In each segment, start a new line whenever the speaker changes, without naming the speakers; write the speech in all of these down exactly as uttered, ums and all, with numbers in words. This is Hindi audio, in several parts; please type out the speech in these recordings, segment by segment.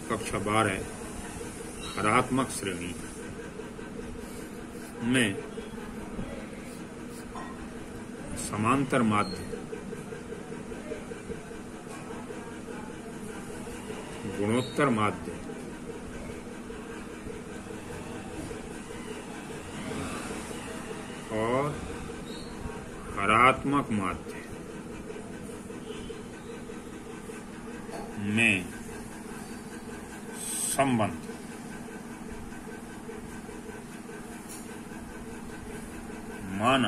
कक्षा बारह हरात्मक श्रेणी में समांतर माध्य गुणोत्तर माध्य और हरात्मक माध्य में संबंध माना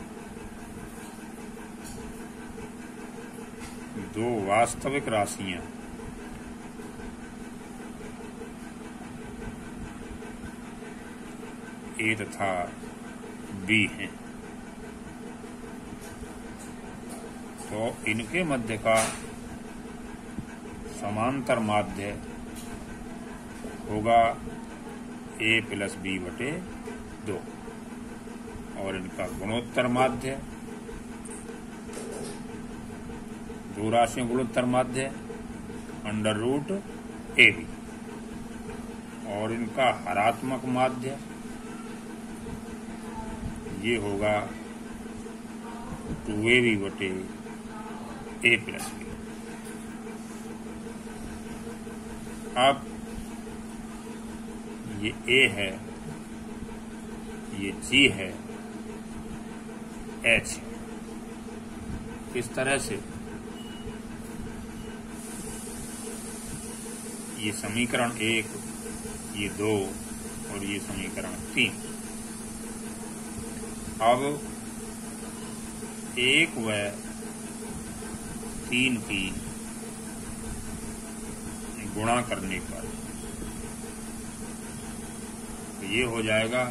दो वास्तविक राशियां ए तथा बी हैं, तो इनके मध्य का समांतर माध्य होगा ए प्लस बी बटे दो और इनका गुणोत्तर माध्य, दो राशियों गुणोत्तर माध्य अंडर रूट ए बी और इनका हरात्मक माध्य ये होगा टू ए बी बटे ए प्लस बी। अब ये ए है, ये जी है, एच है। इस तरह से ये समीकरण एक, ये दो और ये समीकरण तीन। अब एक व तीन की गुणा करने पर ये हो जाएगा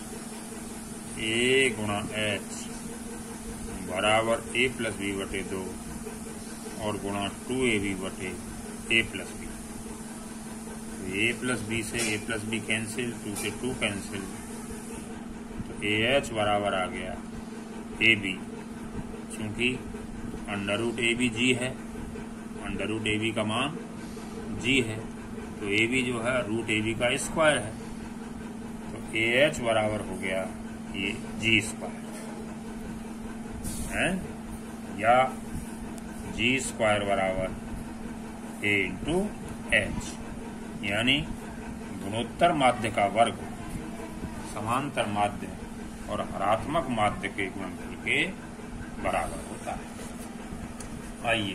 ए गुणा एच बराबर ए प्लस बी बटे दो और गुणा टू ए बी बटे ए प्लस बी। तो ए प्लस बी से A plus B cancel, two से टू कैंसिल, तो ए एच बराबर आ गया ए बी, क्योंकि अंडर रूट ए बी जी है, अंडर रूट ए बी का मान जी है, तो ए बी जो है रूट ए बी का स्क्वायर है, तो ए एच बराबर हो गया ये जी स्क्वायर है, या जी स्क्वायर बराबर ए इंटू एच, यानी गुणोत्तर माध्य का वर्ग समांतर माध्य और हरात्मक माध्य के गुणनफल के बराबर होता है। आइए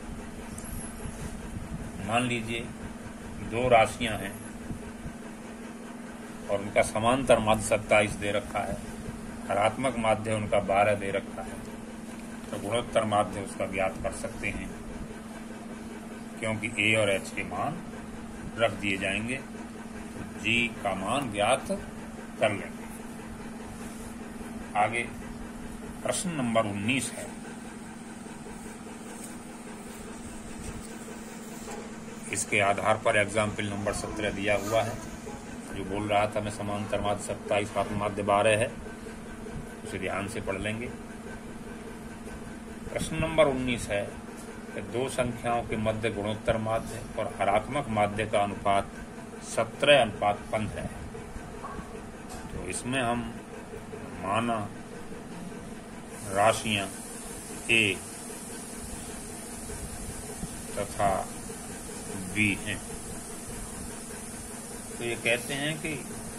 मान लीजिए दो राशियां हैं और उनका समांतर माध्य सत्ताईस दे रखा है, हरात्मक माध्य उनका बारह दे रखा है, तो गुणोत्तर माध्य उसका ज्ञात कर सकते हैं, क्योंकि ए और एच के मान रख दिए जाएंगे, तो जी का मान ज्ञात कर लेंगे। आगे प्रश्न नंबर उन्नीस है। इसके आधार पर एग्जाम्पल नंबर सत्रह दिया हुआ है, जो बोल रहा था मैं समांतर माध्य सत्ताईस हरात्मक माध्य बारह है, उसे ध्यान से पढ़ लेंगे। प्रश्न नंबर उन्नीस है कि दो संख्याओं के मध्य गुणोत्तर माध्य और हरात्मक माध्य का अनुपात सत्रह अनुपात पंद्रह है। तो इसमें हम माना राशियां ए तथा बी हैं, तो ये कहते हैं कि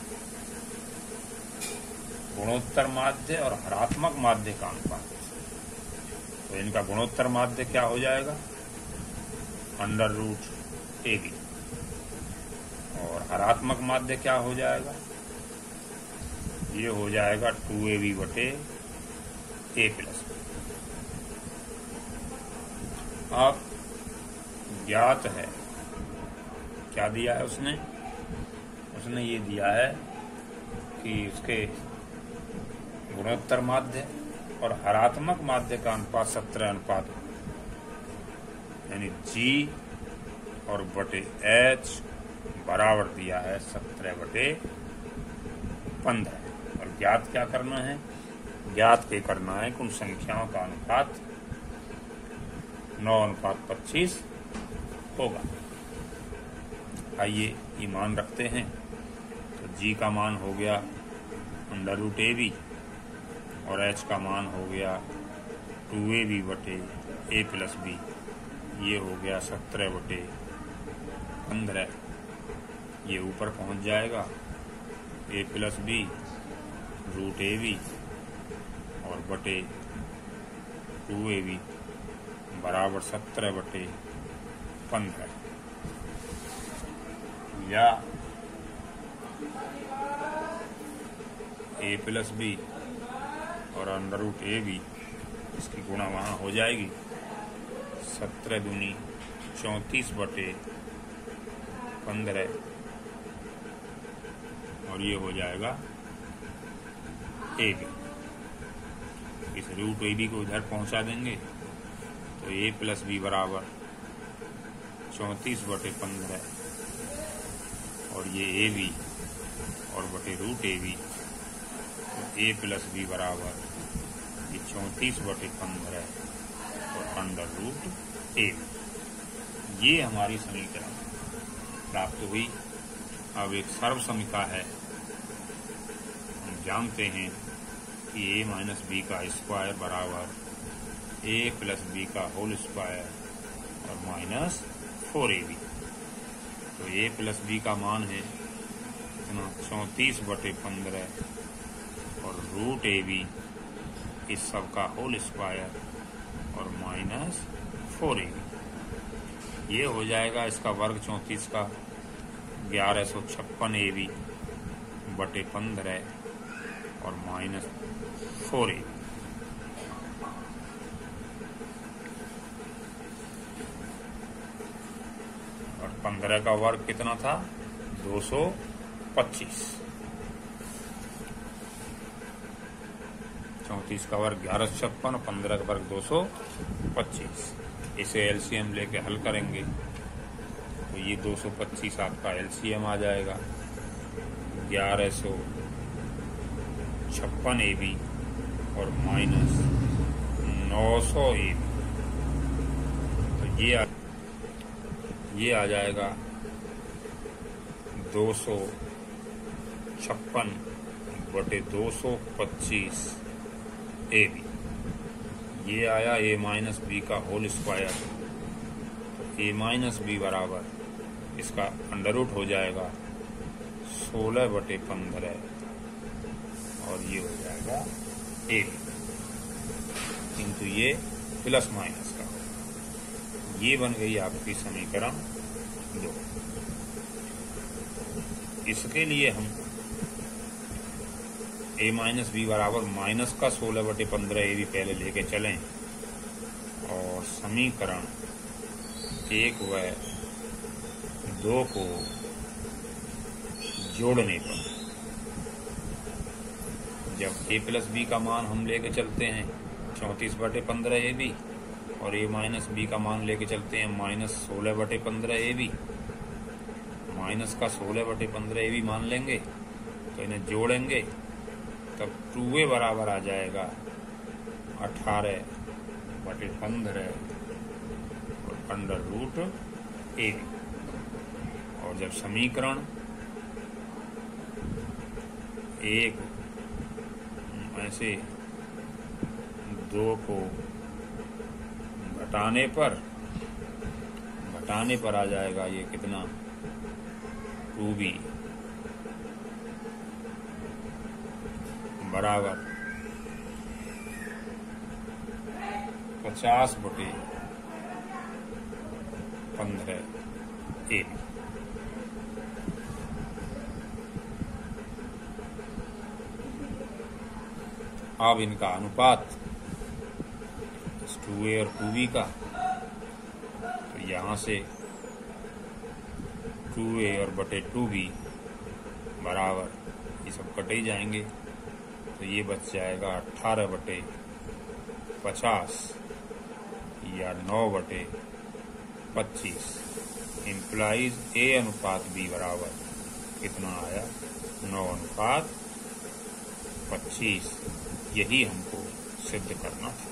गुणोत्तर माध्य और हरात्मक माध्य का अनुपात, तो इनका गुणोत्तर माध्य क्या हो जाएगा अंडर रूट ए बी और हरात्मक माध्य क्या हो जाएगा, ये हो जाएगा टू ए बी बटे ए प्लस बी। अब ज्ञात है, क्या दिया है उसने उसने ये दिया है कि उसके गुणोत्तर माध्य और हरात्मक माध्य का अनुपात सत्रह अनुपात, यानी जी और बटे एच बराबर दिया है सत्रह बटे पंद्रह। और ज्ञात क्या करना है, ज्ञात के करना है कि उन संख्याओं का अनुपात नौ अनुपात पच्चीस होगा। आइए ये मान रखते हैं। तो जी का मान हो गया अंडर रूट ए बी और एच का मान हो गया टू ए बी बटे ए प्लस बी। ये हो गया सत्रह बटे पंद्रह। ये ऊपर पहुंच जाएगा A plus B root A B और बटे टू ए बी बराबर सत्रह बटे पंद्रह। या ए प्लस बी और अंडर रूट ए बी, इसकी गुणा वहाँ हो जाएगी। सत्रह दूनी चौंतीस बटे पंद्रह और ये हो जाएगा ए बी। इस रूट ए बी को इधर पहुंचा देंगे तो ए प्लस बी बराबर चौंतीस बटे पंद्रह और ये ए बी और बटे रूट ए बी। तो ए प्लस बी बराबर ये चौंतीस बटे पंद्रह और अंडर रूट ए बी। ये हमारी समीकरण प्राप्त हुई। अब एक सर्व समीकरण है। हम जानते हैं कि ए माइनस बी का स्क्वायर बराबर ए प्लस बी का होल स्क्वायर और माइनस फोर ए बी। तो ए प्लस बी का मान है इतना चौंतीस बटे पंद्रह और रूट ए बी इस सब का होल स्क्वायर और माइनस फोर ए बी। ये हो जाएगा इसका वर्ग चौंतीस का ग्यारह सौ छप्पन ए बी बटे पंद्रह और माइनस फोर ए बी। और पंद्रह का वर्ग कितना था? दो सौ पच्चीस। चौंतीस का वर्ग ग्यारह सौ छप्पन, पंद्रह का वर्ग दो सौ पच्चीस। इसे एलसीएम लेके हल करेंगे तो ये दो सौ पच्चीस आपका एलसीएम आ जाएगा। ग्यारह सौ छप्पन ए बी और माइनस नौ सौ ए बी। तो ये आ, ये आ जाएगा दो सौ छप्पन बटे दो सौ पच्चीस ए बी। ये आया ए माइनस बी का होल स्क्वायर। तो ए माइनस बी बराबर इसका अंडर रूट हो जाएगा सोलह बटे पंद्रह और ये हो जाएगा ए बी। किंतु ये प्लस माइनस का होगा। ये बन गई आपकी समीकरण दो। इसके लिए हम ए माइनस बी बराबर माइनस का सोलह बटे पंद्रह ए बी पहले लेके चलें और समीकरण एक व दो को जोड़ने पर जब ए प्लस बी का मान हम लेके चलते हैं चौंतीस बटे पंद्रह ए बी और ए माइनस बी का मान लेके चलते हैं माइनस सोलह बटे पंद्रह ए बी। माइनस का सोलह बटे पंद्रह ए बी मान लेंगे तो इन्हें जोड़ेंगे तब टू ए बराबर आ जाएगा अठारह बटे पंद्रह और अंडर रूट ए बी। और जब समीकरण एक ऐसे दो को घटाने पर घटाने पर आ जाएगा ये कितना टू बी बराबर पचास बटे पंद्रह ए। अब इनका अनुपात टू ए और टू बी का, तो यहाँ से टू ए और बटे टू बी बराबर ये सब कटे ही जाएंगे तो ये बच जाएगा अट्ठारह बटे पचास या नौ बटे पच्चीस। इम्प्लाइज ए अनुपात बी बराबर कितना आया? नौ अनुपात पच्चीस। यही हमको सिद्ध करना था।